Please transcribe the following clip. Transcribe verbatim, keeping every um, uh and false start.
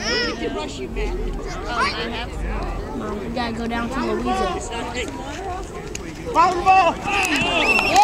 can rush you, man. Oh, I have. Mom, we gotta go down to Louisa. Follow the ball!